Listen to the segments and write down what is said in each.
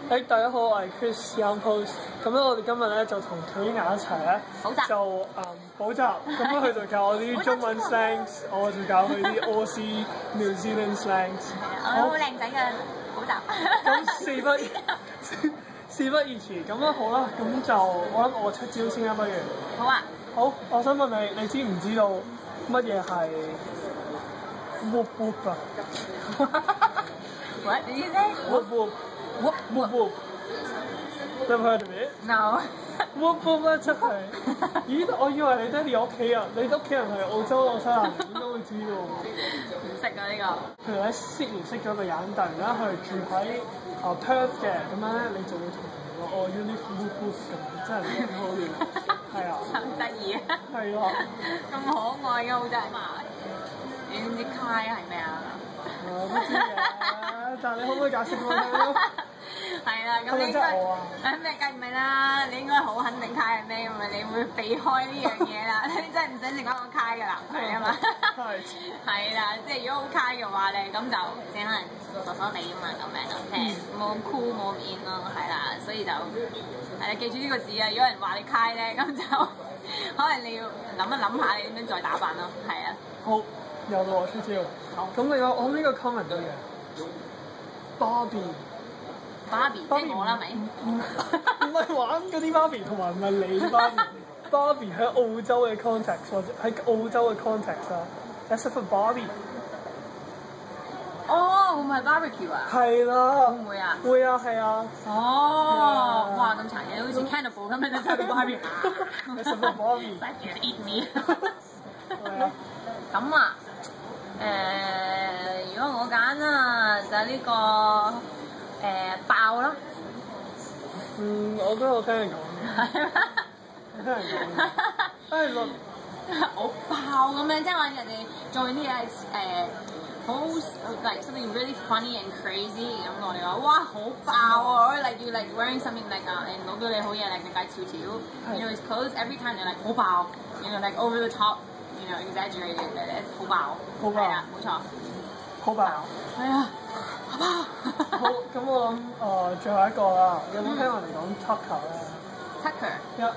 大家好，我係 Chris Young Post。咁咧，我哋今日咧就同 Karina 一齊咧就補習。咁佢就教我啲中文 slangs， 我就教佢啲 Aussie New Zealand slangs。 我好靚仔嘅補習。 咁事不宜遲，咁好啦，咁就我諗我出招先啦，不如。 好啊。 好，我想問你，你知唔知道乜嘢係 whoop whoop 啊 ？What did you say? Whoop whoop. Whoop whoop. Never heard of it? No. Whoop whoop 咧真係，咦？我以為你爹哋屋企人，你屋企人係澳洲紐西蘭人，應該會知喎。 唔識啊呢個。譬如喺Sydney識咗個人，突然間佢住喺Perth 嘅，咁樣咧你就會同佢講哦 ，you live whoop whoop 咁，真係幾好笑。係啊。 好得意啊！ 係啊。 咁可愛嘅澳洲人嘛？你知唔知 Kai 係咩啊？ 我都知嘅，但係你可唔可以解釋俾我聽？ 係啦，咁你應該咩梗唔係啦？你應該好肯定卡係咩，咁咪你會避開呢樣嘢啦。你真係唔想成為一個卡嘅男仔啊嘛。係啦，即係如果好卡嘅話咧，咁就即係可能傻傻地啊嘛，咁樣咯，即係冇咁 cool 冇咁 in 咯，係啦，所以就係你記住呢個字啊！如果有人話你卡咧，咁就可能你要諗一諗下你點樣再打扮咯，係啊。 好，又到我出招。好。咁你我呢個 comment 對嘅 Barbie。Barbie 即係我啦，咪？ 唔係玩嗰啲 Barbie， 同埋唔係你 Barbie。Barbie 喺澳洲嘅 context 或者喺澳洲嘅 context 啊 ，except for Barbie。 哦，會唔會係 barbecue 啊？ 係啦。 會唔會啊？ 會啊，係啊。 哦，哇！咁殘忍，好似 cannibal 咁樣就係 Barbie。 except for Barbie。 Like you eat me。 係啊。 咁啊，如果我揀啊，就係呢個。爆啦！ 我都有聽人講。係咩？我聽人講。 我爆咁樣，即係話人哋做啲嘢好 like something really funny and crazy 咁我哋話哇好爆啊！ or like you like wearing something like 人攞到你好嘢 like 大條條 you know his clothes every time they're like 好爆 you know like over the top you know exaggerated it's 好爆。好爆。係啊，冇錯。 好爆。 係啊。 好，咁我諗最後一個啦，有冇聽我哋講 Tucker 咧 ？Tucker。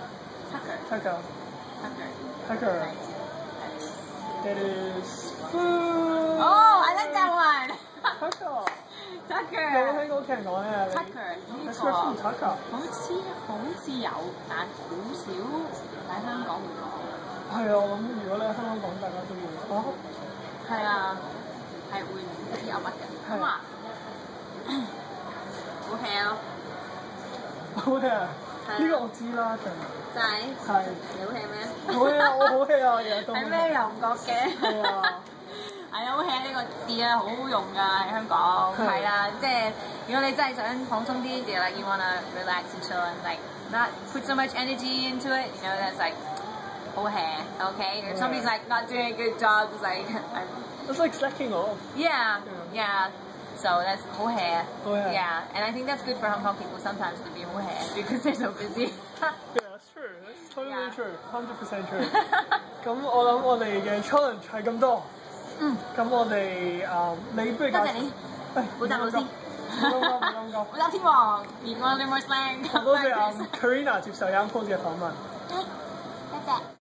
Tucker。That is food. Oh, I like that one. Tucker。有冇聽過屋企人講咧 ？Tucker 呢個。 Tucker。 好似有，但好少喺香港會講。 係啊，我諗如果你喺香港講，大家都會講。 係啊，係會唔知有乜嘅。咁啊。好 hea 咯， 好 hea，呢個我知啦， 真係。係。你好 hea 咩？ 好 hea，我好 hea 啊，日日都。 係咩又唔覺嘅？係啊。係啊，好 hea 呢個字啊，好好用㗎喺香港。係啦，即係如果你真係想放鬆啲就 like you wanna relax and chill and like not put so much energy into it, you know that's like 好 hea, okay? If somebody's like not doing a good job, it's like It's like slacking off. Yeah. So that's 好 hea. Yeah, and I think that's good for Hong Kong people sometimes to be 好 hea because they're so busy. Yeah, that's true. That's totally true. 100% true. 咁我諗我哋嘅 challenge 係咁多。咁我哋你不如多謝你。補習老師。唔該。 補習天王，而我哋more slang。 多謝Karina 接受Young Post 嘅訪問。 多謝。